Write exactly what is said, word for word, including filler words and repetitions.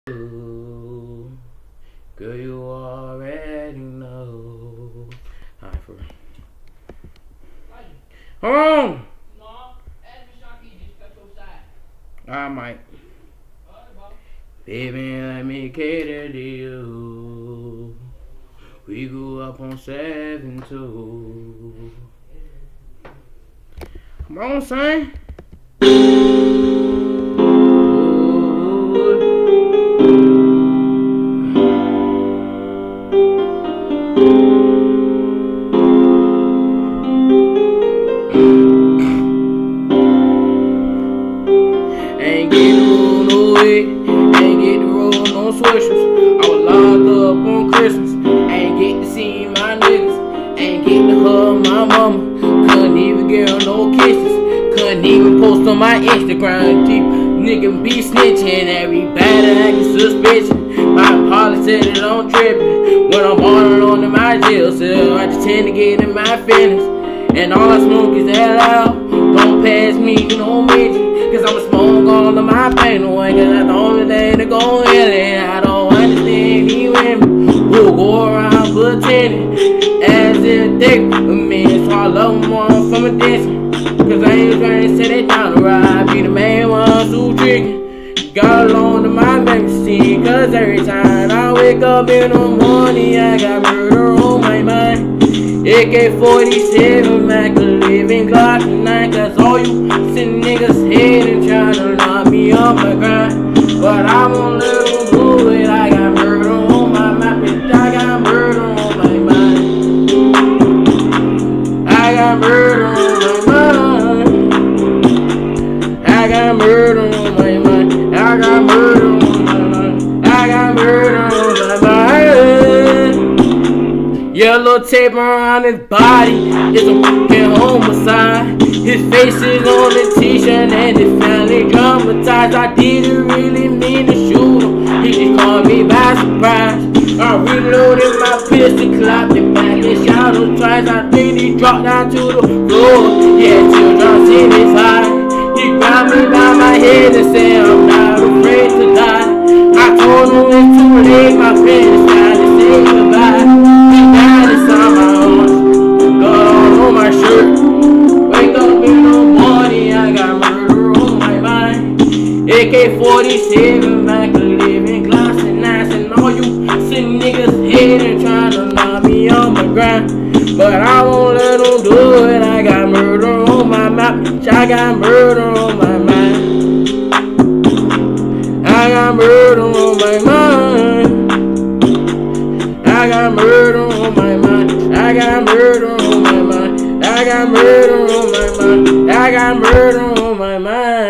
Girl, you already know. Alright, for real. Hold on! I might. Baby, let me cater to you. We grew up on seven two. Come on, son. Ain't get the roll no way, ain't get the roll no swishers. I was locked up on Christmas, ain't get to see my niggas, ain't get to hug my mama, couldn't even give her no kisses, couldn't even post on my Instagram. Deep nigga be snitching, everybody acting suspicion. My policy said that I'm tripping when I'm all on my jail cell. I just tend to get in my feelings, and all I smoke is that loud. Don't pass me no mention, cause I'ma smoke all of my pain away, cause I don't really to go in it. I don't understand these women who go around pretending as if they with me, so I love them all from a distance, cause I ain't trying to set it down to ride. Be the main one who trickin', got along to my magazine, cause every time I wake up in the morning I got murder on my mind. A K forty-seven, Mac living Glock nine, cause all you sick niggas hatin' tryna knock me off my grind. But I won't let them do it, I got murder on my mind, bitch, I got murder on my mind. I got murder on my mind. I got murder on my mind. I got murder on my mind. I got murder on my mind. Yellow tape around his body is a fucking homicide. His face is on the t-shirt and his family traumatized. I didn't really mean to shoot him, he just caught me by surprise. I reloaded my pistol, clapped it back and shot him twice. I think he dropped down to the floor, he had teardrops in his eyes. He grabbed me by my head and said, I'm not afraid to die. I told him it's too late, my friend, it's time to say goodbye. A K forty-seven, Mac living glass and ice, and all you sick niggas hating tryna knock me on my grind. But I won't let them do it, I got murder on my mind, I got murder on my mind. I got murder on my mind. I got murder on my mind. I got murder on my mind. I got murder on my mind. I got murder on my mind.